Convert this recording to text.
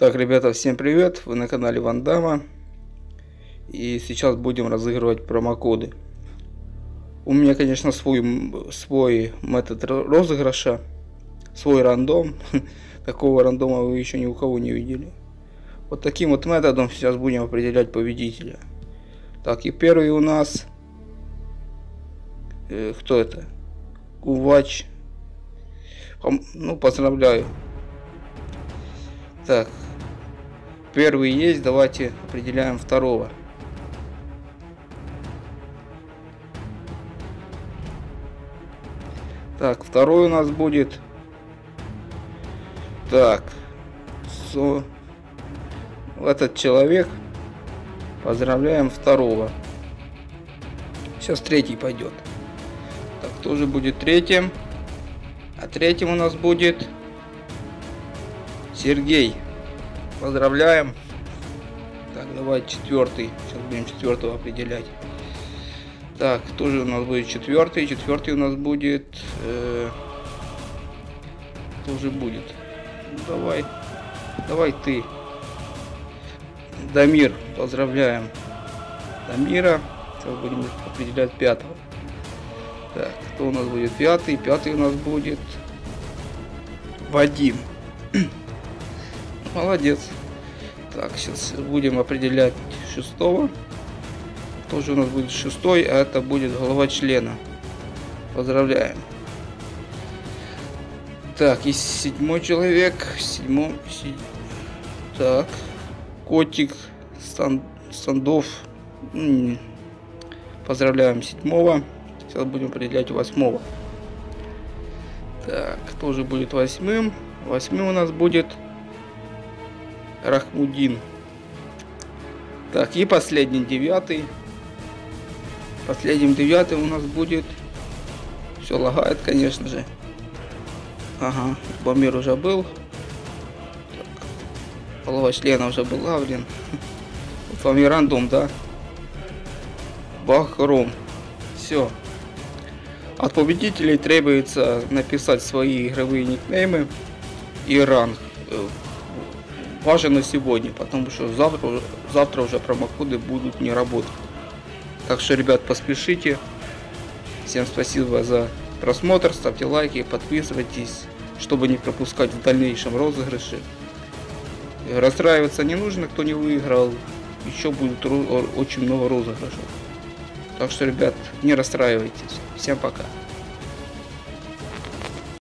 Так, ребята, всем привет! Вы на канале Ван Дамма. И сейчас будем разыгрывать промокоды. У меня, конечно, свой метод розыгрыша, свой рандом. Такого рандома вы еще ни у кого не видели. Вот таким вот методом сейчас будем определять победителя. Так, и первый у нас... кто это? Гувач. Ну, поздравляю. Так, первый есть, давайте определяем второго. Так, второй у нас будет... Так, этот человек. Поздравляем второго. Сейчас третий пойдет. Так, тоже будет третьим. А третьим у нас будет... Сергей. Поздравляем. Так, давай четвертый. Сейчас будем четвертого определять. Так, тоже у нас будет четвертый. Четвертый у нас будет... тоже будет. Ну, давай ты. Дамир. Поздравляем Дамира. Сейчас будем определять пятого. Так, кто у нас будет пятый? Пятый у нас будет... Вадим. Молодец. Так, сейчас будем определять шестого. Тоже у нас будет шестой, а это будет голова члена. Поздравляем. Так, и седьмой человек. Так, котик Стандов. Поздравляем седьмого. Сейчас будем определять восьмого. Так, тоже будет восьмым. Восьмым у нас будет Рахмудин. Так, и последний девятый. Последним девятым у нас будет... Все лагает, конечно же. Ага, Бомир уже был. Так, голова члена уже была, блин. Вот вам и рандом, да? Бахром. Все. От победителей требуется написать свои игровые никнеймы и ранг. Важно сегодня, потому что завтра уже промокоды будут не работать. Так что, ребят, поспешите. Всем спасибо за просмотр, ставьте лайки, подписывайтесь, чтобы не пропускать в дальнейшем розыгрыши. Расстраиваться не нужно, кто не выиграл. Еще будет очень много розыгрышей. Так что, ребят, не расстраивайтесь. Всем пока.